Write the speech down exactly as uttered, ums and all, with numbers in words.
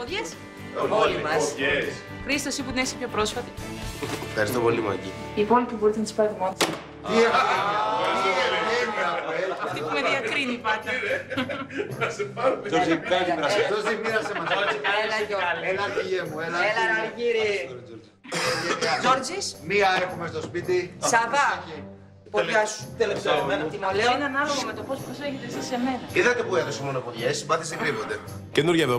Ποδιές. Όλοι μας. Χρήστο, εσύ που την έχεις πιο πρόσφατη. Ευχαριστώ πολύ, Μάκη. Οι υπόλοιποι μπορείτε να τις πάρετε μόνοι σας. Αυτή που με διακρίνει πάντα. Τζόρτζι, κάνει την πράσινη. Τζόρτζι, μοίρασε μας. Έλα, Γιώργο. Έλα, αρχηγέ μου, έλα. Έλα, Αργύρι. Τζόρτζης. Μία έχουμε στο σπίτι. Σαββά. Ποδιά σου. Τελευταία εμένα. Τιμολέο είναι ανάλογο με το πώς προσέχετε εσείς σε μένα. Είδατε που έδωσε μόνο ποδιές, συμπάθειες δεν κρύβονται. Καινούργια εδώ.